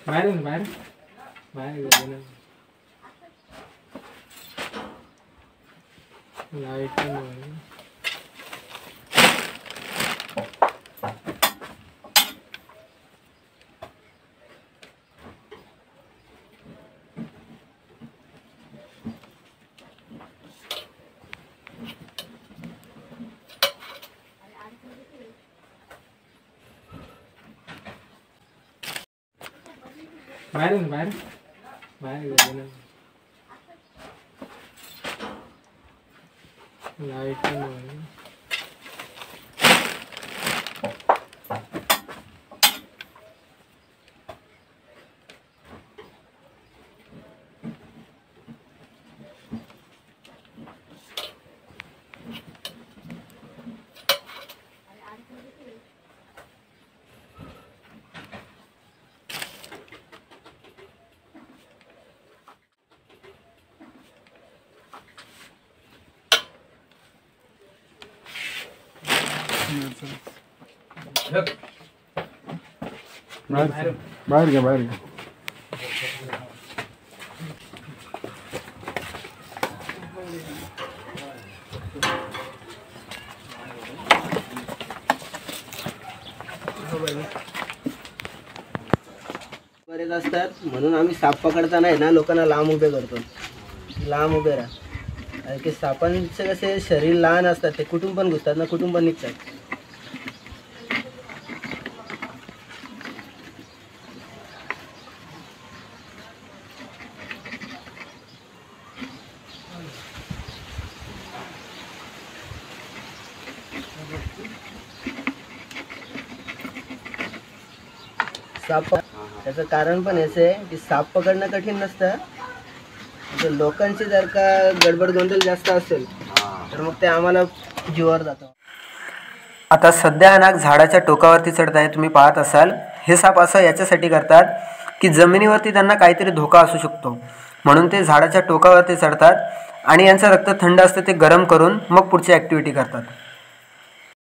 बाहेर बाहेर बाहेर लाईट बाहेर बाहेर बाहेर लाईट बाहर गया बरेच असतात म्हणून आम्ही साप पकडताना आहे ना लोकांना लांब उभे करतो. लांब उभे राहा. कारण की सापांचे कसे शरीर लहान असतात, ते कुठून पण घुसतात ना कुठून पण निघतात. साप त्याचं कारण पण असं आहे की साप पकडणं कठीण नसतं. लोकांची जर का गडबड गोंधळ जास्त असेल तर मग ते आम्हाला जीवावर जातं. आता सध्या हा नाग झाडाच्या टोकावरती चढत आहे, तुम्ही पाहत असाल. हे साप असं याच्यासाठी करतात की जमिनीवरती त्यांना काहीतरी धोका असू शकतो म्हणून ते झाडाच्या टोकावरती चढतात आणि यांचं रक्त थंड असतं, ते गरम करून मग पुढची ॲक्टिव्हिटी करतात.